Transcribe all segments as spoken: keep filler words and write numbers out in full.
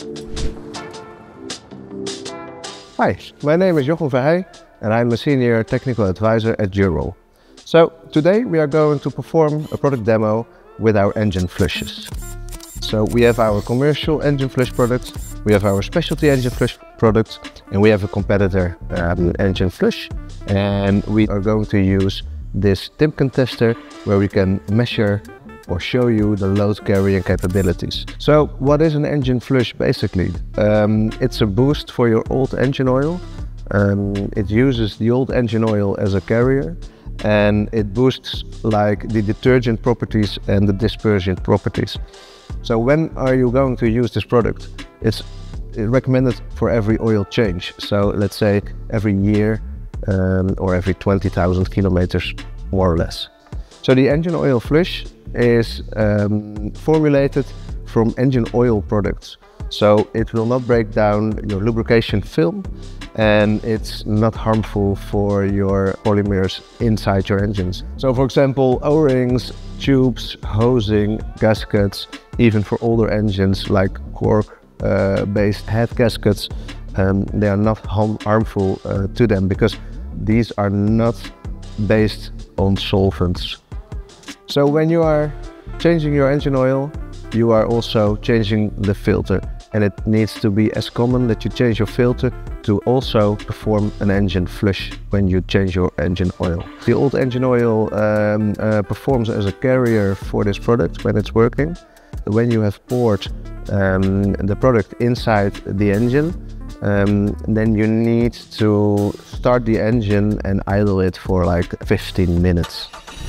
Hi, my name is Jochem Verheij and I'm a Senior Technical Advisor at Eurol. So today we are going to perform a product demo with our engine flushes. So we have our commercial engine flush products, we have our specialty engine flush products, and we have a competitor um, engine flush. And we are going to use this Timken Tester where we can measure or show you the load carrying capabilities. So what is an engine flush basically? Um, it's a boost for your old engine oil. Um, it uses the old engine oil as a carrier, and it boosts like the detergent properties and the dispersion properties. So when are you going to use this product? It's recommended for every oil change. So let's say every year um, or every twenty thousand kilometers, more or less. So the engine oil flush is um, formulated from engine oil products. So it will not break down your lubrication film, and it's not harmful for your polymers inside your engines. So for example, O-rings, tubes, hosing, gaskets, even for older engines like cork-based uh, head gaskets, um, they are not harm harmful uh, to them because these are not based on solvents. So when you are changing your engine oil, you are also changing the filter, and it needs to be as common that you change your filter to also perform an engine flush when you change your engine oil. The old engine oil um, uh, performs as a carrier for this product when it's working. When you have poured um, the product inside the engine, um, then you need to start the engine and idle it for like fifteen minutes.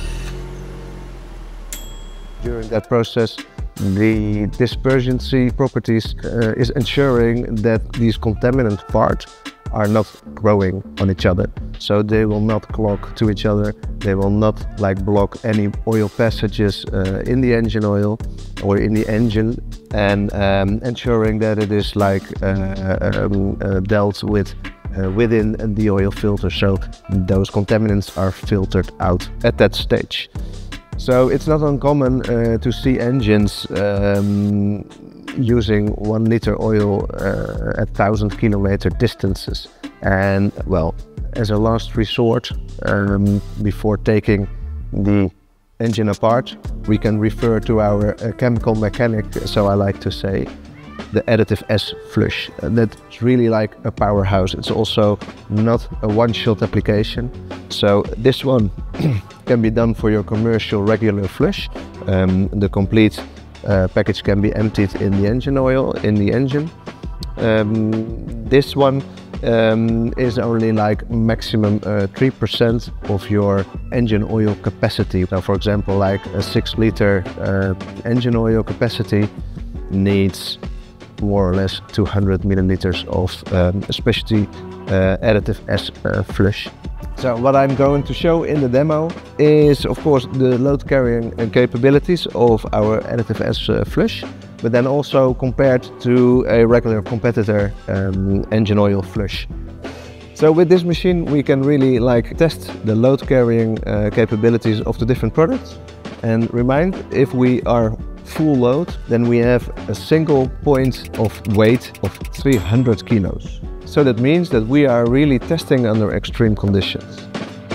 During that process, the dispergency properties uh, is ensuring that these contaminant parts are not growing on each other. So they will not clog to each other, they will not like block any oil passages uh, in the engine oil or in the engine, and um, ensuring that it is like uh, um, uh, dealt with uh, within the oil filter, so those contaminants are filtered out at that stage. So it's not uncommon uh, to see engines um, using one liter oil uh, at thousand kilometer distances. And well, as a last resort, um, before taking the engine apart, we can refer to our uh, chemical mechanic, so I like to say, the Additive-S Flush. And that's really like a powerhouse. It's also not a one-shot application. So this one can be done for your commercial regular flush. Um, the complete uh, package can be emptied in the engine oil, in the engine. Um, this one um, is only like maximum uh, three percent of your engine oil capacity. Now, for example, like a six liter uh, engine oil capacity needs more or less two hundred milliliters of um, specialty uh, Additive-S uh, Flush. So what I'm going to show in the demo is of course the load carrying capabilities of our Additive-S uh, Flush, but then also compared to a regular competitor um, engine oil flush. So with this machine we can really like test the load carrying uh, capabilities of the different products. And remind, if we are full load, then we have a single point of weight of three hundred kilos. So that means that we are really testing under extreme conditions.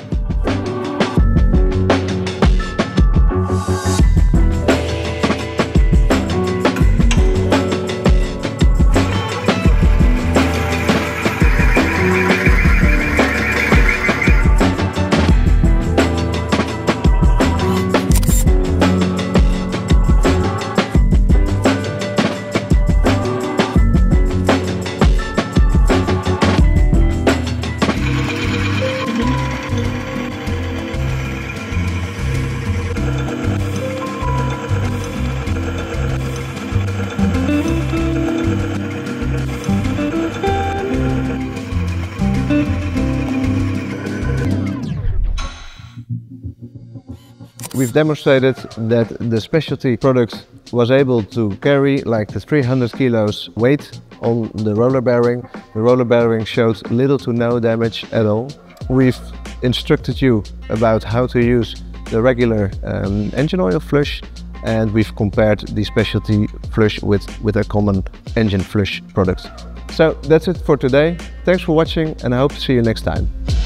We've demonstrated that the specialty product was able to carry like the three hundred kilos weight on the roller bearing. The roller bearing showed little to no damage at all. We've instructed you about how to use the regular um, engine oil flush, and we've compared the specialty flush with, with a common engine flush product. So that's it for today. Thanks for watching, and I hope to see you next time.